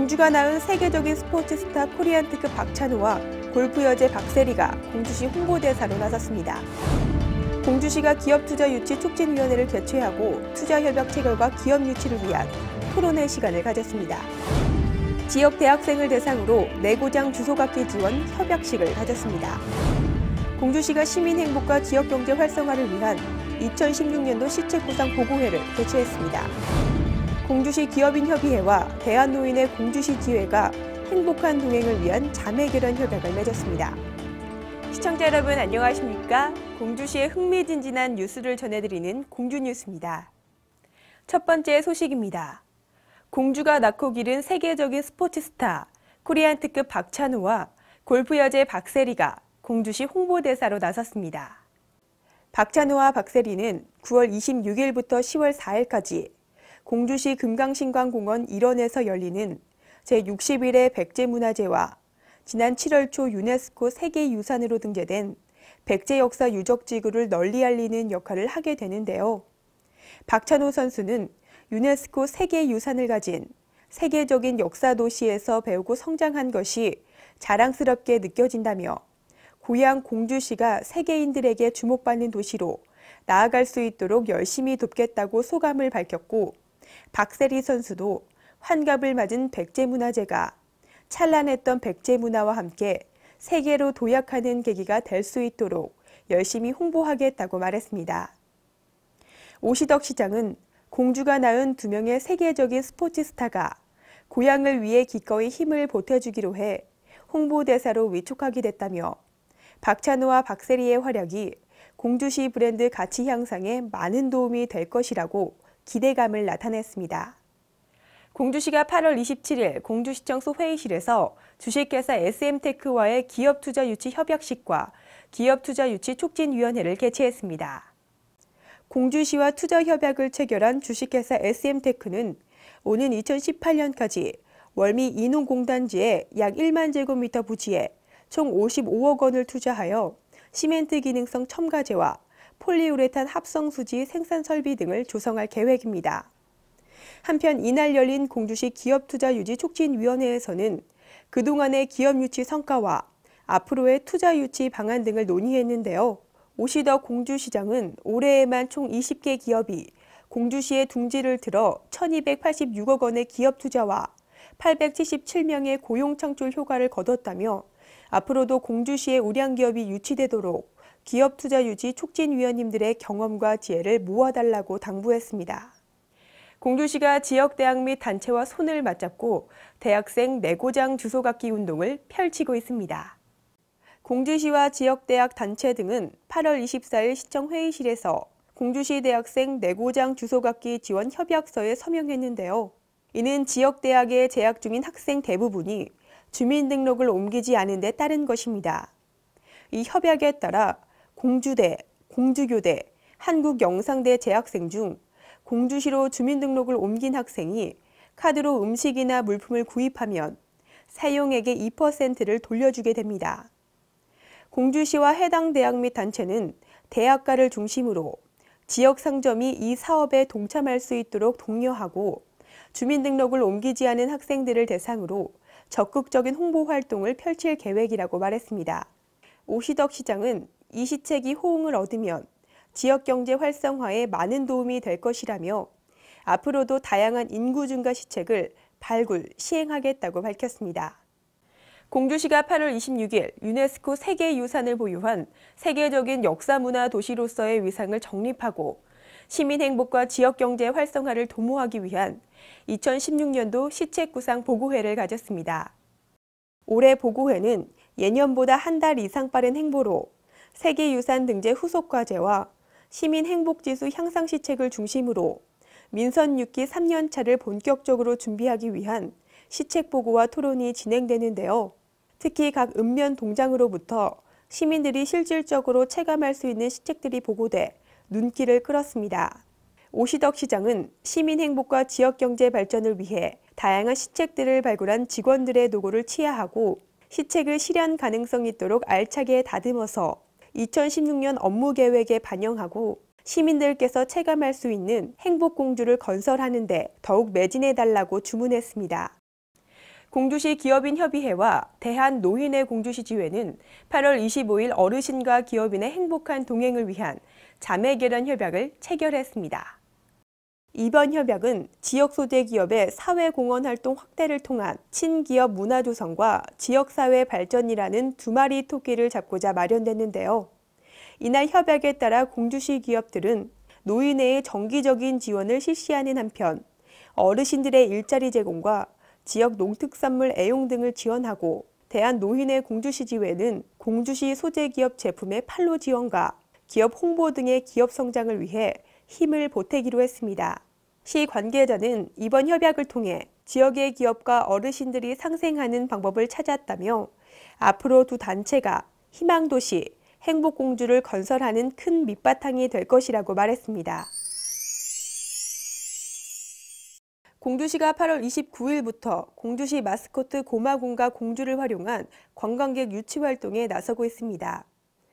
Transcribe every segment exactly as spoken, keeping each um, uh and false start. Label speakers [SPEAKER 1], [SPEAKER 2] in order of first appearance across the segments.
[SPEAKER 1] 공주가 낳은 세계적인 스포츠 스타 코리안 특급 박찬호와 골프 여제 박세리가 공주시 홍보대사로 나섰습니다. 공주시가 기업투자유치촉진위원회를 개최하고 투자협약 체결과 기업 유치를 위한 토론회 시간을 가졌습니다. 지역 대학생을 대상으로 내고장 주소갖기 지원 협약식을 가졌습니다. 공주시가 시민 행복과 지역 경제 활성화를 위한 이천십육 년도 시책구상 보고회를 개최했습니다. 공주시 기업인협의회와 대한노인의 공주시 지회가 행복한 동행을 위한 자매결연 협약을 맺었습니다. 시청자 여러분 안녕하십니까? 공주시의 흥미진진한 뉴스를 전해드리는 공주뉴스입니다. 첫 번째 소식입니다. 공주가 낳고 기른 세계적인 스포츠 스타 코리안 특급 박찬호와 골프 여제 박세리가 공주시 홍보대사로 나섰습니다. 박찬호와 박세리는 구월 이십육일부터 시월 사일까지 공주시 금강신광공원 일원에서 열리는 제육십일 회 백제문화제와 지난 칠월 초 유네스코 세계유산으로 등재된 백제역사 유적지구를 널리 알리는 역할을 하게 되는데요. 박찬호 선수는 유네스코 세계유산을 가진 세계적인 역사 도시에서 배우고 성장한 것이 자랑스럽게 느껴진다며 고향 공주시가 세계인들에게 주목받는 도시로 나아갈 수 있도록 열심히 돕겠다고 소감을 밝혔고, 박세리 선수도 환갑을 맞은 백제문화제가 찬란했던 백제문화와 함께 세계로 도약하는 계기가 될 수 있도록 열심히 홍보하겠다고 말했습니다. 오시덕 시장은 공주가 낳은 두 명의 세계적인 스포츠 스타가 고향을 위해 기꺼이 힘을 보태주기로 해 홍보대사로 위촉하게 됐다며 박찬호와 박세리의 활약이 공주시 브랜드 가치 향상에 많은 도움이 될 것이라고 기대감을 나타냈습니다. 공주시가 팔월 이십칠일 공주시청소 회의실에서 주식회사 에스엠테크와의 기업투자유치 협약식과 기업투자유치촉진위원회를 개최했습니다. 공주시와 투자협약을 체결한 주식회사 에스엠테크는 오는 이천십팔 년까지 월미 인농공단지에 약 일만 제곱미터 부지에 총 오십오억 원을 투자하여 시멘트 기능성 첨가제와 폴리우레탄 합성수지 생산 설비 등을 조성할 계획입니다. 한편 이날 열린 공주시 기업투자유치촉진위원회에서는 그동안의 기업유치 성과와 앞으로의 투자유치 방안 등을 논의했는데요. 오시덕 공주시장은 올해에만 총 이십 개 기업이 공주시에 둥지를 틀어 천이백팔십육억 원의 기업 투자와 팔백칠십칠 명의 고용 창출 효과를 거뒀다며 앞으로도 공주시의 우량기업이 유치되도록 기업투자유치촉진위원님들의 경험과 지혜를 모아달라고 당부했습니다. 공주시가 지역대학 및 단체와 손을 맞잡고 대학생 내고장 주소갖기 운동을 펼치고 있습니다. 공주시와 지역대학 단체 등은 팔월 이십사일 시청회의실에서 공주시 대학생 내고장 주소갖기 지원 협약서에 서명했는데요. 이는 지역대학에 재학 중인 학생 대부분이 주민등록을 옮기지 않은 데 따른 것입니다. 이 협약에 따라 공주대, 공주교대, 한국영상대 재학생 중 공주시로 주민등록을 옮긴 학생이 카드로 음식이나 물품을 구입하면 사용액의 이 퍼센트를 돌려주게 됩니다. 공주시와 해당 대학 및 단체는 대학가를 중심으로 지역 상점이 이 사업에 동참할 수 있도록 독려하고 주민등록을 옮기지 않은 학생들을 대상으로 적극적인 홍보 활동을 펼칠 계획이라고 말했습니다. 오시덕 시장은 이 시책이 호응을 얻으면 지역경제 활성화에 많은 도움이 될 것이라며 앞으로도 다양한 인구 증가 시책을 발굴, 시행하겠다고 밝혔습니다. 공주시가 팔월 이십육일 유네스코 세계유산을 보유한 세계적인 역사문화 도시로서의 위상을 정립하고 시민 행복과 지역경제 활성화를 도모하기 위한 이천십육 년도 시책구상 보고회를 가졌습니다. 올해 보고회는 예년보다 한 달 이상 빠른 행보로 세계유산 등재 후속과제와 시민 행복지수 향상 시책을 중심으로 민선 육 기 삼 년차를 본격적으로 준비하기 위한 시책보고와 토론이 진행되는데요. 특히 각 읍면 동장으로부터 시민들이 실질적으로 체감할 수 있는 시책들이 보고돼 눈길을 끌었습니다. 오시덕 시장은 시민 행복과 지역경제 발전을 위해 다양한 시책들을 발굴한 직원들의 노고를 치하하고 시책을 실현 가능성 있도록 알차게 다듬어서 이천십육 년 업무 계획에 반영하고 시민들께서 체감할 수 있는 행복공주를 건설하는 데 더욱 매진해달라고 주문했습니다. 공주시 기업인협의회와 대한노인의 공주시지회는 팔월 이십오일 어르신과 기업인의 행복한 동행을 위한 자매결연 협약을 체결했습니다. 이번 협약은 지역 소재 기업의 사회공헌 활동 확대를 통한 친기업 문화 조성과 지역사회 발전이라는 두 마리 토끼를 잡고자 마련됐는데요. 이날 협약에 따라 공주시 기업들은 노인회의 정기적인 지원을 실시하는 한편 어르신들의 일자리 제공과 지역 농특산물 애용 등을 지원하고 대한노인회 공주시지회는 공주시 소재기업 제품의 판로 지원과 기업 홍보 등의 기업 성장을 위해 힘을 보태기로 했습니다. 시 관계자는 이번 협약을 통해 지역의 기업과 어르신들이 상생하는 방법을 찾았다며 앞으로 두 단체가 희망도시, 행복공주를 건설하는 큰 밑바탕이 될 것이라고 말했습니다. 공주시가 팔월 이십구일부터 공주시 마스코트 고마공과 공주를 활용한 관광객 유치 활동에 나서고 있습니다.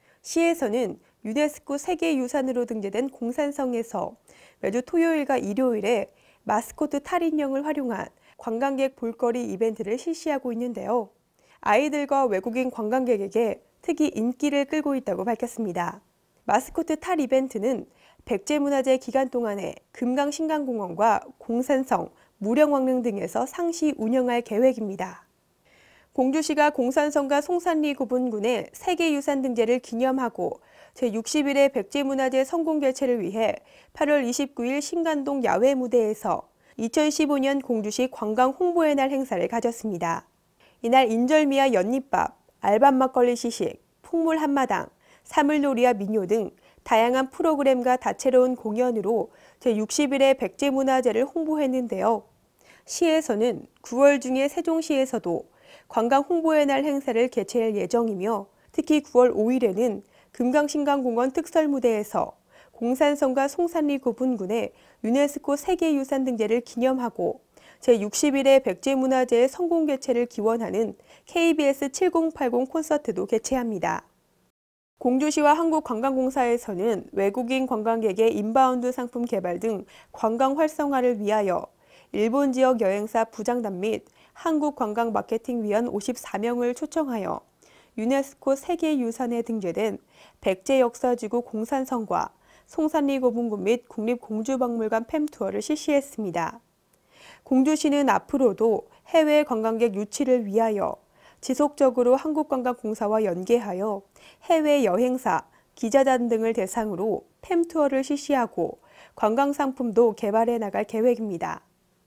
[SPEAKER 1] 시에서는 유네스코 세계유산으로 등재된 공산성에서 매주 토요일과 일요일에 마스코트 탈인형을 활용한 관광객 볼거리 이벤트를 실시하고 있는데요. 아이들과 외국인 관광객에게 특히 인기를 끌고 있다고 밝혔습니다. 마스코트 탈 이벤트는 백제문화재 기간 동안에 금강신강공원과 공산성, 무령왕릉 등에서 상시 운영할 계획입니다. 공주시가 공산성과 송산리 구분군의 세계유산 등재를 기념하고 제육십일회 백제문화재 성공 개최를 위해 팔월 이십구일 신간동 야외 무대에서 이천십오년 공주시 관광 홍보의 날 행사를 가졌습니다. 이날 인절미와 연잎밥, 알밤 막걸리 시식, 풍물 한마당, 사물놀이와 민요 등 다양한 프로그램과 다채로운 공연으로 제육십일회 백제문화재를 홍보했는데요. 시에서는 구월 중에 세종시에서도 관광 홍보의 날 행사를 개최할 예정이며 특히 구월 오일에는 금강신강공원 특설무대에서 공산성과 송산리 구분군의 유네스코 세계유산 등재를 기념하고 제육십일회 백제문화재의 성공 개최를 기원하는 케이비에스 칠공팔공 콘서트도 개최합니다. 공주시와 한국관광공사에서는 외국인 관광객의 인바운드 상품 개발 등 관광 활성화를 위하여 일본 지역 여행사 부장단 및 한국관광마케팅위원 오십사명을 초청하여 유네스코 세계유산에 등재된 백제역사지구 공산성과 송산리 고분군 및 국립공주박물관 팸투어를 실시했습니다. 공주시는 앞으로도 해외 관광객 유치를 위하여 지속적으로 한국관광공사와 연계하여 해외 여행사, 기자단 등을 대상으로 팸투어를 실시하고 관광상품도 개발해 나갈 계획입니다.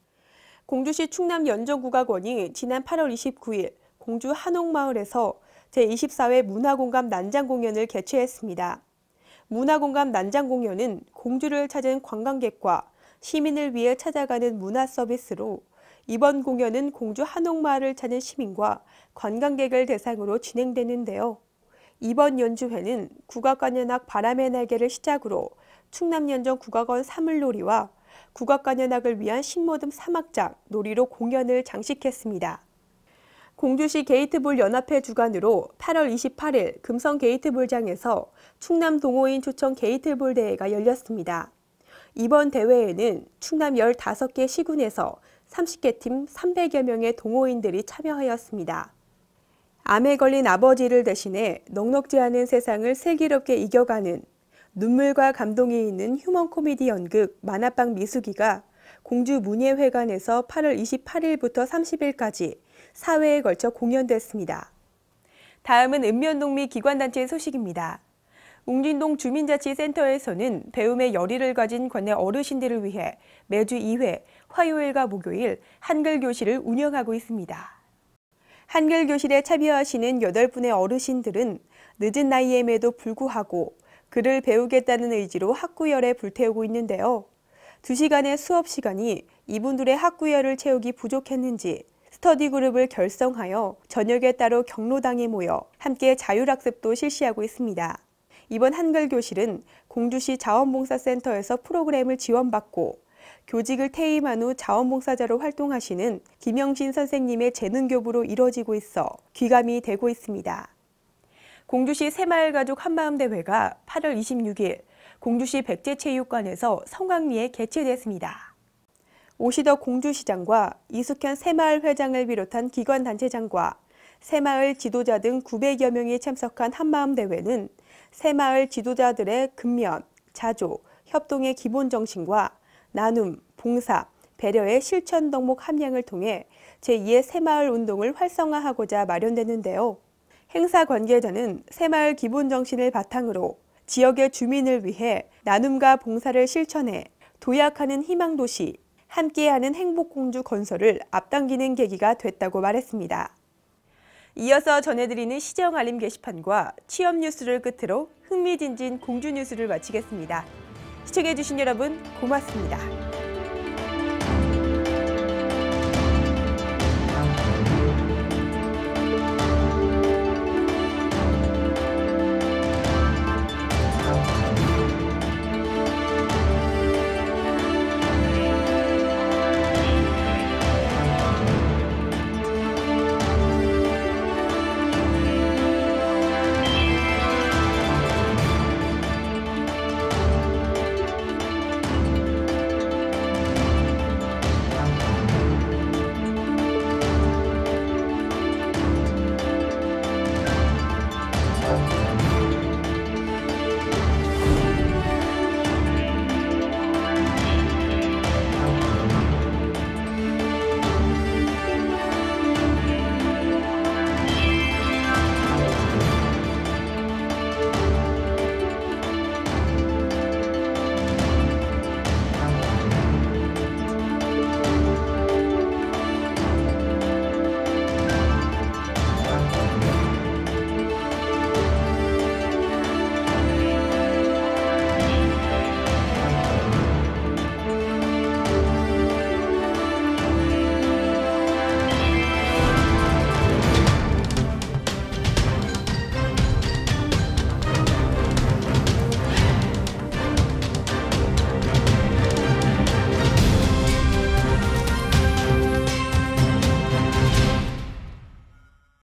[SPEAKER 1] 공주시 충남 연정국악원이 지난 팔월 이십구일 공주 한옥마을에서 제이십사회 문화공감 난장공연을 개최했습니다. 문화공감 난장공연은 공주를 찾은 관광객과 시민을 위해 찾아가는 문화 서비스로 이번 공연은 공주 한옥마을을 찾는 시민과 관광객을 대상으로 진행되는데요. 이번 연주회는 국악관현악 바람의 날개를 시작으로 충남연정 국악원 사물놀이와 국악관현악을 위한 신모듬 사막장, 놀이로 공연을 장식했습니다. 공주시 게이트볼 연합회 주관으로 팔월 이십팔일 금성 게이트볼장에서 충남 동호인 초청 게이트볼 대회가 열렸습니다. 이번 대회에는 충남 열다섯 개 시군에서 삼십 개 팀 삼백여 명의 동호인들이 참여하였습니다. 암에 걸린 아버지를 대신해 넉넉지 않은 세상을 슬기롭게 이겨가는 눈물과 감동이 있는 휴먼 코미디 연극 만화방 미숙이가 공주 문예회관에서 팔월 이십팔일부터 삼십일까지 사 회에 걸쳐 공연됐습니다. 다음은 읍면동미 기관단체 소식입니다. 웅진동 주민자치센터에서는 배움의 열의를 가진 관내 어르신들을 위해 매주 이 회 화요일과 목요일 한글 교실을 운영하고 있습니다. 한글 교실에 참여하시는 여덟 분의 어르신들은 늦은 나이임에도 불구하고 글을 배우겠다는 의지로 학구열에 불태우고 있는데요. 두 시간의 수업 시간이 이분들의 학구열을 채우기 부족했는지 스터디 그룹을 결성하여 저녁에 따로 경로당에 모여 함께 자율학습도 실시하고 있습니다. 이번 한글 교실은 공주시 자원봉사센터에서 프로그램을 지원받고 교직을 퇴임한 후 자원봉사자로 활동하시는 김영신 선생님의 재능교부로 이뤄지고 있어 귀감이 되고 있습니다. 공주시 새마을가족 한마음대회가 팔월 이십육일 공주시 백제체육관에서 성황리에 개최됐습니다. 오시덕 공주시장과 이숙현 새마을 회장을 비롯한 기관단체장과 새마을 지도자 등 구백여 명이 참석한 한마음 대회는 새마을 지도자들의 근면, 자조, 협동의 기본 정신과 나눔, 봉사, 배려의 실천 덕목 함량을 통해 제이의 새마을 운동을 활성화하고자 마련됐는데요. 행사 관계자는 새마을 기본 정신을 바탕으로 지역의 주민을 위해 나눔과 봉사를 실천해 도약하는 희망도시, 함께하는 행복공주 건설을 앞당기는 계기가 됐다고 말했습니다. 이어서 전해드리는 시정 알림 게시판과 취업 뉴스를 끝으로 흥미진진 공주 뉴스를 마치겠습니다. 시청해주신 여러분 고맙습니다.